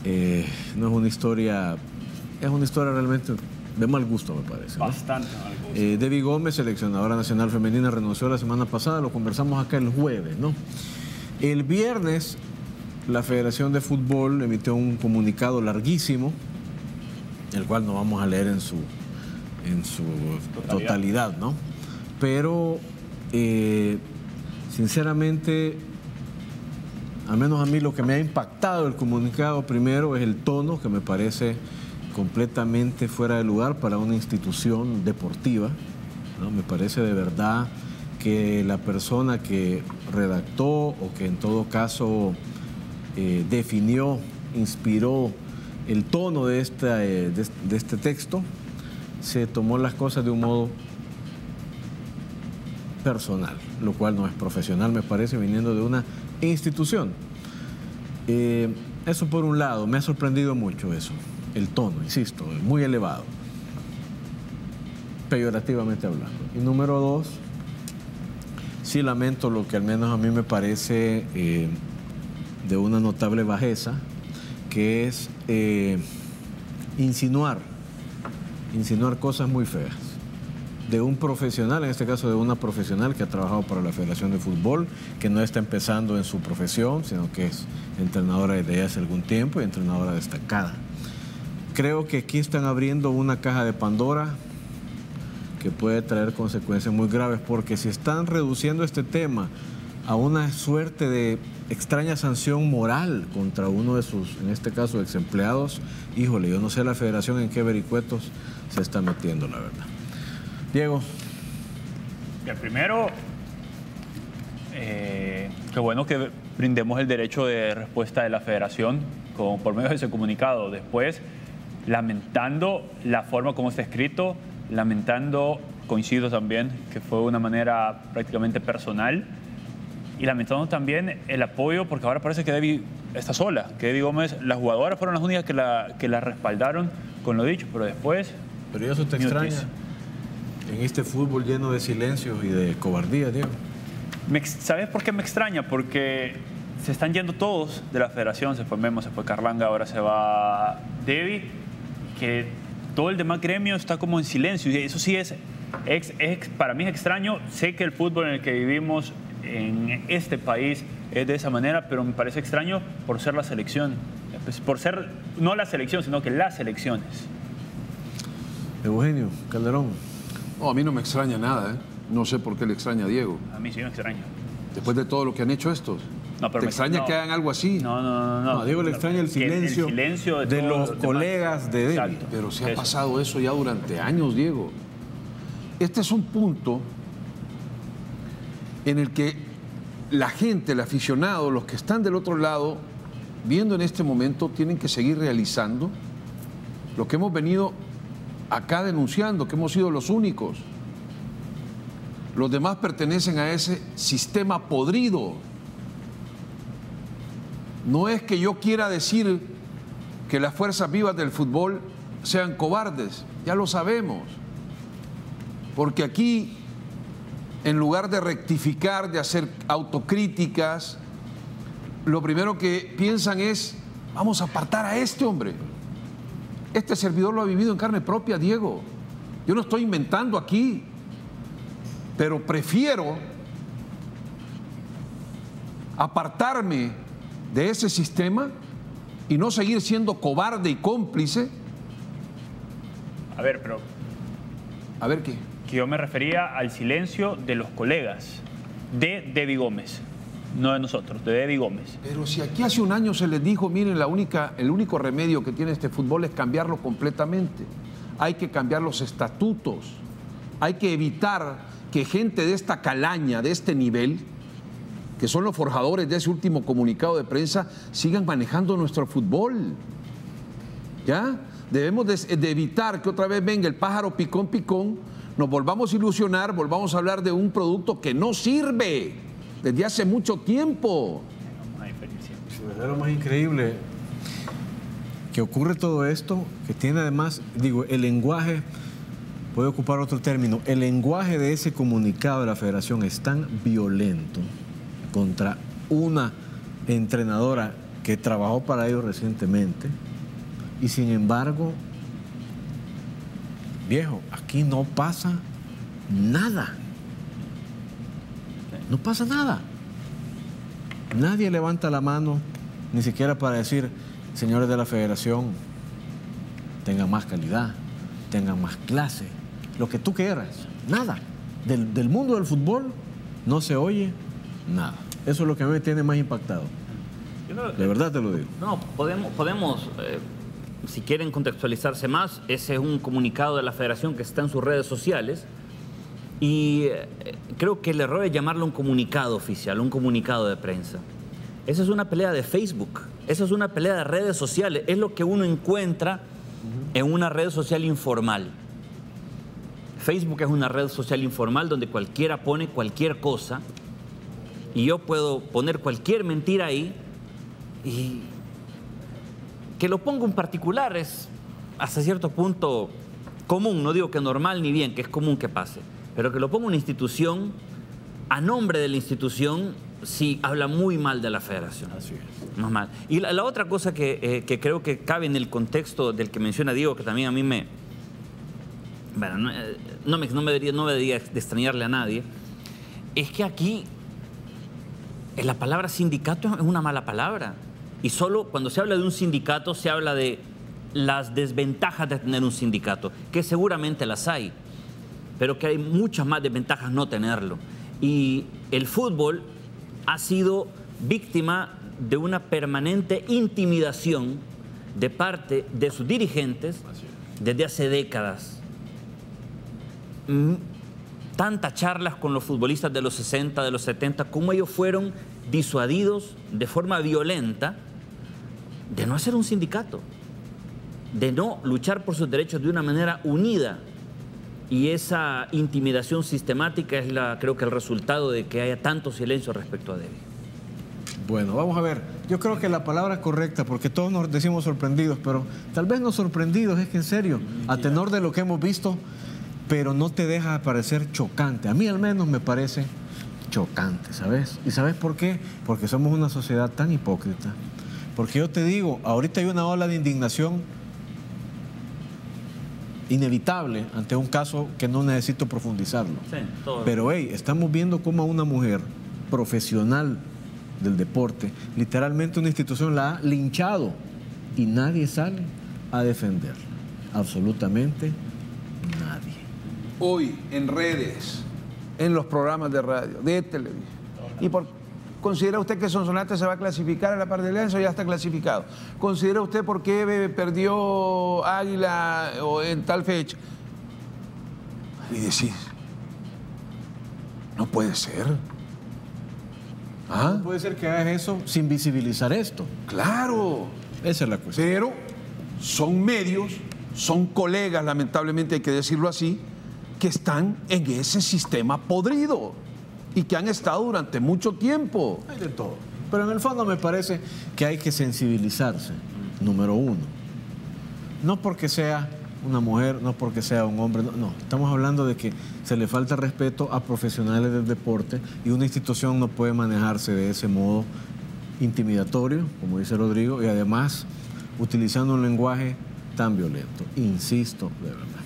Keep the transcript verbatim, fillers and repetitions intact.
eh, no es una historia, es una historia realmente de mal gusto, me parece, ¿no? Bastante mal gusto. Eh, Debbie Gómez, seleccionadora nacional femenina, renunció la semana pasada, lo conversamos acá el jueves, ¿no? El viernes, la Federación de Fútbol emitió un comunicado larguísimo, el cual no vamos a leer en su, en su totalidad. totalidad, ¿no? Pero, eh, sinceramente, al menos a mí lo que me ha impactado el comunicado primero es el tono, que me parece completamente fuera de lugar para una institución deportiva, ¿no? Me parece de verdad que la persona que redactó o que en todo caso eh, definió, inspiró el tono de, esta, eh, de, de este texto, se tomó las cosas de un modo personal, lo cual no es profesional, me parece, viniendo de una institución. Eh, eso por un lado, me ha sorprendido mucho eso, el tono, insisto, muy elevado, peyorativamente hablando. Y número dos, sí lamento lo que al menos a mí me parece eh, de una notable bajeza, que es eh, insinuar, insinuar cosas muy feas de un profesional, en este caso de una profesional que ha trabajado para la Federación de Fútbol, que no está empezando en su profesión, sino que es entrenadora desde hace algún tiempo y entrenadora destacada. Creo que aquí están abriendo una caja de Pandora que puede traer consecuencias muy graves, porque si están reduciendo este tema a una suerte de extraña sanción moral contra uno de sus, en este caso, ex empleados, híjole, yo no sé la Federación en qué vericuetos se está metiendo, la verdad. Diego. Bien, primero, eh, qué bueno que brindemos el derecho de respuesta de la Federación con, por medio de ese comunicado. Después, lamentando la forma como está escrito, lamentando, coincido también, que fue de una manera prácticamente personal, y lamentando también el apoyo, porque ahora parece que Debbie está sola, que Debbie Gómez, las jugadoras fueron las únicas que la, que la respaldaron con lo dicho, pero después... Pero eso te extraña, en este fútbol lleno de silencios y de cobardía, Diego. Me, ¿Sabes por qué me extraña? Porque se están yendo todos de la federación, se fue Memo, se fue Carlanga, ahora se va Debbie, que todo el demás gremio está como en silencio, y eso sí es, es, es, para mí es extraño. Sé que el fútbol en el que vivimos en este país es de esa manera, pero me parece extraño por ser la selección, por ser no la selección, sino que las selecciones. Eugenio Calderón. No, a mí no me extraña nada, ¿eh? No sé por qué le extraña a Diego. A mí sí me extraña. Después de todo lo que han hecho estos. No, pero ¿Te me, extraña no, que hagan algo así? No, no, no. no, no a Diego le extraña el silencio, el silencio de, de los los colegas demás. de Debbie. Exacto. Pero se ha Eso. pasado eso ya durante años, Diego. Este es un punto en el que la gente, el aficionado, los que están del otro lado, viendo en este momento, tienen que seguir realizando lo que hemos venido acá denunciando, que hemos sido los únicos. Los demás pertenecen a ese sistema podrido. No es que yo quiera decir que las fuerzas vivas del fútbol sean cobardes, ya lo sabemos. Porque aquí, en lugar de rectificar, de hacer autocríticas, lo primero que piensan es, vamos a apartar a este hombre. Este servidor lo ha vivido en carne propia, Diego. Yo no estoy inventando aquí, pero prefiero apartarme de ese sistema y no seguir siendo cobarde y cómplice. A ver, pero... A ver qué. Que yo me refería al silencio de los colegas de Debbie Gómez, no de nosotros, de Debbie Gómez. Pero si aquí hace un año se les dijo, miren, la única, el único remedio que tiene este fútbol es cambiarlo completamente. Hay que cambiar los estatutos. Hay que evitar que gente de esta calaña, de este nivel, que son los forjadores de ese último comunicado de prensa, sigan manejando nuestro fútbol. ¿Ya? Debemos de, de evitar que otra vez venga el pájaro picón picón, nos volvamos a ilusionar, volvamos a hablar de un producto que no sirve desde hace mucho tiempo. Es lo más increíble que ocurre todo esto, que tiene además, digo, el lenguaje, puede ocupar otro término, el lenguaje de ese comunicado de la Federación es tan violento contra una entrenadora que trabajó para ellos recientemente, y sin embargo, viejo, aquí no pasa nada. No pasa nada. Nadie levanta la mano, ni siquiera para decir, señores de la federación, tengan más calidad, tengan más clase, lo que tú quieras. Nada. Del, del mundo del fútbol no se oye nada. Eso es lo que a mí me tiene más impactado. De verdad te lo digo. No, podemos, podemos eh, si quieren contextualizarse más, ese es un comunicado de la federación que está en sus redes sociales y eh, creo que el error es llamarlo un comunicado oficial, un comunicado de prensa. Esa es una pelea de Facebook, esa es una pelea de redes sociales, es lo que uno encuentra en una red social informal. Facebook es una red social informal donde cualquiera pone cualquier cosa y yo puedo poner cualquier mentira ahí y que lo ponga un particular es hasta cierto punto común, no digo que normal ni bien, que es común que pase, pero que lo ponga una institución a nombre de la institución sí habla muy mal de la federación. Así es. Más mal. Y la, la otra cosa que, eh, que creo que cabe en el contexto del que menciona Diego, que también a mí me... Bueno, no, no, me, no, me debería, no me debería de extrañarle a nadie, es que aquí la palabra sindicato es una mala palabra. Y solo cuando se habla de un sindicato se habla de las desventajas de tener un sindicato, que seguramente las hay, pero que hay muchas más desventajas no tenerlo. Y el fútbol ha sido víctima de una permanente intimidación de parte de sus dirigentes desde hace décadas. Tantas charlas con los futbolistas de los sesenta, de los setenta, cómo ellos fueron disuadidos de forma violenta de no hacer un sindicato, de no luchar por sus derechos de una manera unida. Y esa intimidación sistemática es, la, creo que el resultado de que haya tanto silencio respecto a Debbie. Bueno, vamos a ver. Yo creo que la palabra correcta, porque todos nos decimos sorprendidos, pero tal vez no sorprendidos, es que en serio, a tenor de lo que hemos visto, pero no te deja de parecer chocante. A mí al menos me parece chocante, ¿sabes? ¿Y sabes por qué? Porque somos una sociedad tan hipócrita. Porque yo te digo, ahorita hay una ola de indignación inevitable ante un caso que no necesito profundizarlo. Sí, todo. Pero, hey, estamos viendo cómo a una mujer profesional del deporte, literalmente una institución la ha linchado y nadie sale a defenderla. Absolutamente nadie. Hoy en redes, en los programas de radio, de televisión. ¿Y por considera usted que Sonsonate se va a clasificar a la par de Alianza o ya está clasificado? ¿Considera usted por qué perdió Águila o en tal fecha? Y decís, no puede ser. ¿Ah? No puede ser que hagas eso sin visibilizar esto. Claro. Esa es la cuestión. Pero son medios, son colegas, lamentablemente hay que decirlo así, que están en ese sistema podrido y que han estado durante mucho tiempo. Hay de todo. Pero en el fondo me parece que hay que sensibilizarse, número uno. No porque sea una mujer, no porque sea un hombre, no, no. Estamos hablando de que se le falta respeto a profesionales del deporte y una institución no puede manejarse de ese modo intimidatorio, como dice Rodrigo, y además utilizando un lenguaje tan violento. Insisto, de verdad.